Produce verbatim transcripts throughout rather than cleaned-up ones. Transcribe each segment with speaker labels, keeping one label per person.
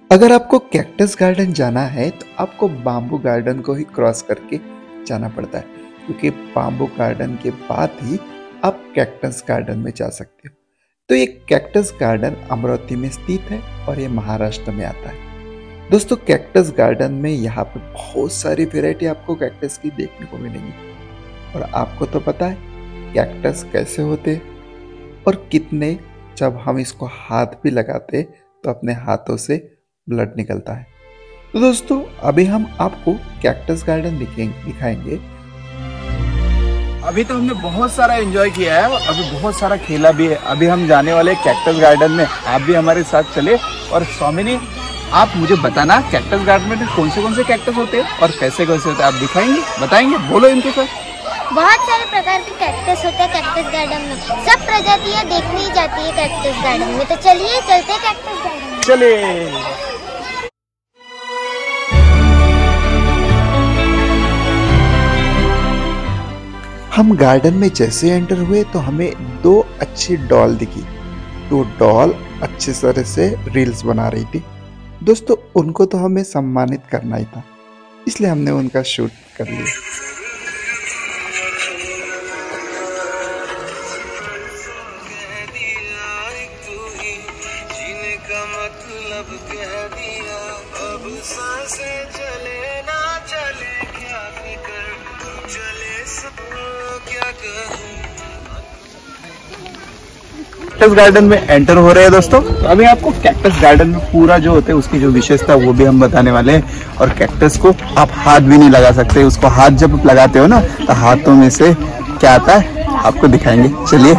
Speaker 1: अगर आपको cactus garden जाना है तो आपको बाम्बू गार्डन को ही क्रॉस करके जाना पड़ता है, क्योंकि बाम्बू गार्डन के बाद ही आप कैक्टस गार्डन में जा सकते हो। तो ये कैक्टस गार्डन अमरावती में स्थित है और ये महाराष्ट्र में आता है। दोस्तों, कैक्टस गार्डन में यहाँ पे बहुत सारी वैरायटी आपको कैक्टस की देखने को मिलेंगी। और आपको तो पता है कैक्टस कैसे होते हैं और कितने, जब हम इसको हाथ भी लगाते तो अपने हाथों से ब्लड निकलता है। तो दोस्तों, अभी हम आपको कैक्टस गार्डन दिखाएंगे।
Speaker 2: अभी तो हमने बहुत सारा एंजॉय किया है और अभी बहुत सारा खेला भी है। अभी हम जाने वाले कैक्टस गार्डन में, आप भी हमारे साथ चले। और स्वामिनी, आप मुझे बताना कैक्टस गार्डन में कौन से कौन से कैक्टस होते हैं और कैसे कैसे होते हैं, आप दिखाएंगे, बताएंगे, बोलो इनके साथ।
Speaker 3: बहुत सारे प्रकार के कैक्टस होते हैं कैक्टस गार्डन में। सब प्रजातियां देखनी जाती है कैक्टस गार्डन में। तो चलिए चलते हैं कैक्टस गार्डन में।
Speaker 2: चले।
Speaker 1: हम गार्डन में जैसे एंटर हुए तो हमें दो अच्छी डॉल दिखी। तो डॉल अच्छे तरह से रील्स बना रही थी। दोस्तों, उनको तो हमें सम्मानित करना ही था, इसलिए हमने उनका शूट कर लिया।
Speaker 4: मतलब कह दिया, अब सांसें चले ना चले, क्या फिकर चले सब, क्या कहूं।
Speaker 2: कैक्टस गार्डन में एंटर हो रहे हैं दोस्तों। तो अभी आपको कैक्टस गार्डन में पूरा जो होते हैं उसकी जो विशेषता वो भी हम बताने वाले हैं। और कैक्टस को आप हाथ भी नहीं लगा सकते। उसको हाथ जब लगाते हो ना तो हाथों में से क्या आता है आपको दिखाएंगे, चलिए।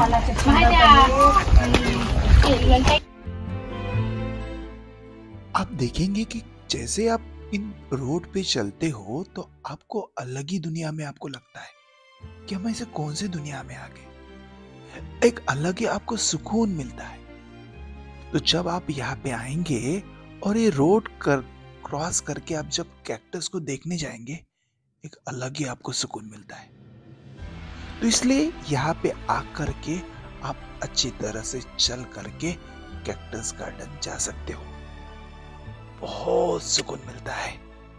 Speaker 1: आप देखेंगे कि जैसे आप इन रोड पे चलते हो तो आपको अलग ही दुनिया में आपको लगता है कि हम ऐसे कौन से दुनिया में आ गए। एक अलग ही आपको सुकून मिलता है। तो जब आप यहाँ पे आएंगे और ये रोड कर क्रॉस करके आप जब कैक्टस को देखने जाएंगे, एक अलग ही आपको सुकून मिलता है। तो इसलिए यहाँ पे आकर के आप अच्छी तरह से चल करके कैक्टस गार्डन जा सकते हो। बहुत सुकून मिलता है।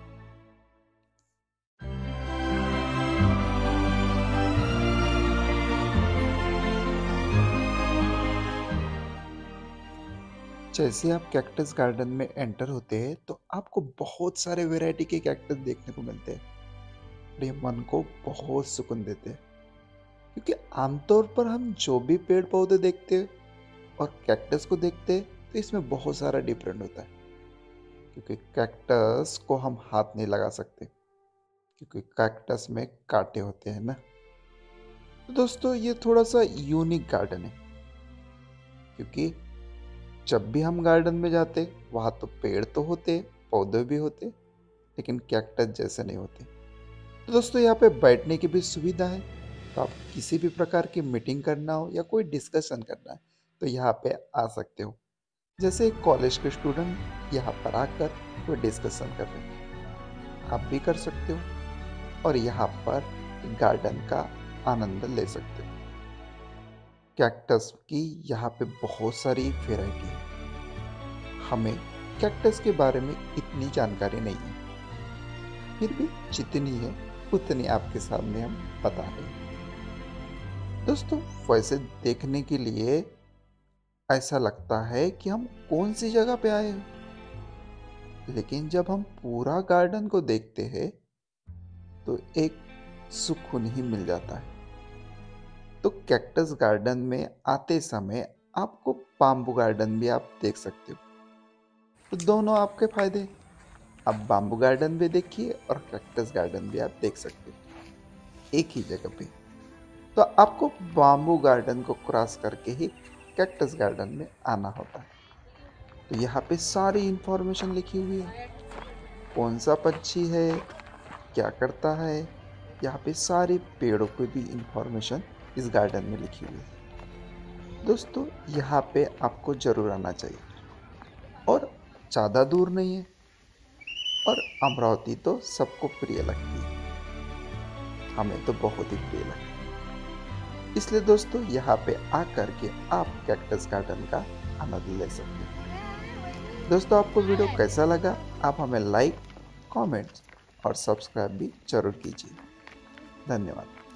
Speaker 1: जैसे आप कैक्टस गार्डन में एंटर होते हैं तो आपको बहुत सारे वैरायटी के कैक्टस देखने को मिलते हैं और ये मन को बहुत सुकून देते हैं, क्योंकि आमतौर पर हम जो भी पेड़ पौधे देखते हैं और कैक्टस को देखते हैं तो इसमें बहुत सारा डिफरेंट होता है। क्योंकि कैक्टस को हम हाथ नहीं लगा सकते, क्योंकि कैक्टस में कांटे होते हैं ना। तो दोस्तों, ये थोड़ा सा यूनिक गार्डन है, क्योंकि जब भी हम गार्डन में जाते वहाँ तो पेड़ तो होते, पौधे भी होते, लेकिन कैक्टस जैसे नहीं होते। तो दोस्तों, यहाँ पे बैठने की भी सुविधा है। तो आप किसी भी प्रकार की मीटिंग करना हो या कोई डिस्कशन करना है तो यहाँ पे आ सकते हो। जैसे एक कॉलेज के स्टूडेंट यहाँ पर आकर कोई डिस्कशन कर रहे हैं, आप भी कर सकते हो और यहाँ पर गार्डन का आनंद ले सकते हो। कैक्टस की यहाँ पे बहुत सारी वैरायटी है। हमें कैक्टस के बारे में इतनी जानकारी नहीं है, फिर भी जितनी है उतनी आपके सामने हम बता रहे हैं। दोस्तों, वैसे देखने के लिए ऐसा लगता है कि हम कौन सी जगह पे आए हैं, लेकिन जब हम पूरा गार्डन को देखते हैं तो एक सुकून ही मिल जाता है। तो कैक्टस गार्डन में आते समय आपको बाम्बू गार्डन भी आप देख सकते हो। तो दोनों आपके फायदे, आप बाम्बू गार्डन भी देखिए और कैक्टस गार्डन भी आप देख सकते हो एक ही जगह पे। तो आपको बाम्बू गार्डन को क्रॉस करके ही कैक्टस गार्डन में आना होता है। तो यहाँ पे सारी इंफॉर्मेशन लिखी हुई है, कौन सा पक्षी है, क्या करता है, यहाँ पे सारे पेड़ों की भी इंफॉर्मेशन इस गार्डन में लिखी हुई है। दोस्तों, यहाँ पे आपको जरूर आना चाहिए और ज़्यादा दूर नहीं है और अमरावती तो सबको प्रिय लगती है, हमें तो बहुत ही प्रिय लगती है। इसलिए दोस्तों, यहाँ पे आकर के आप कैक्टस गार्डन का आनंद ले सकते हैं। दोस्तों आपको वीडियो कैसा लगा, आप हमें लाइक, कमेंट्स और सब्सक्राइब भी जरूर कीजिए। धन्यवाद।